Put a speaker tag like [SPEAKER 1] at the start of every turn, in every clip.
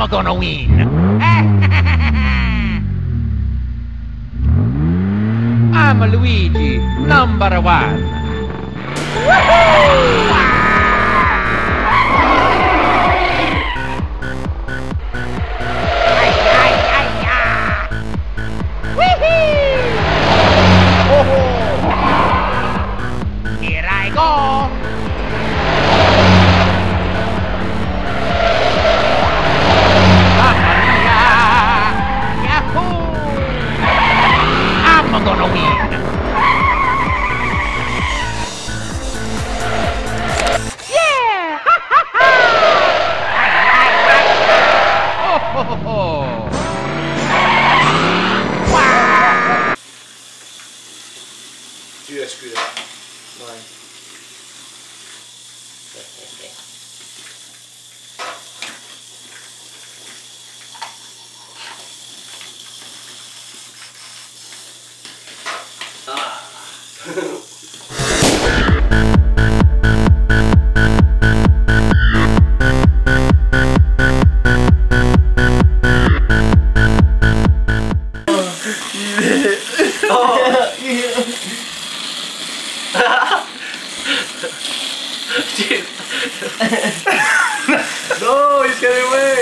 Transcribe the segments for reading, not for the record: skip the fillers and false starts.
[SPEAKER 1] I'm gonna win. I'm Luigi, number one. Woohoo! Here I go! Mamma mia! Yahoo! I'm gonna win! Yeah! Ha ha ha! Oh ho ho ho! Wow!
[SPEAKER 2] Dude, I screwed up. Mine.
[SPEAKER 3] Dude. No, he's getting away.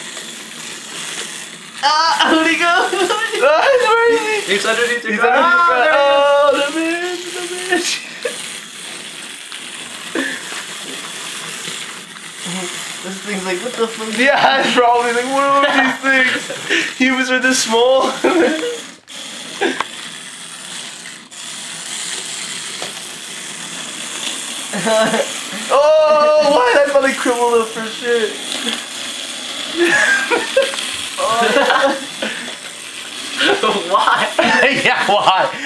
[SPEAKER 4] Where'd he go?
[SPEAKER 3] Where is he? He's underneath your car.
[SPEAKER 4] Oh, the bitch. This thing's like, what the fuck?
[SPEAKER 3] Yeah, it's probably like, what are these things? Humans are this small. Oh, why did I finally crumble up for shit?
[SPEAKER 4] Why?
[SPEAKER 3] Yeah, why?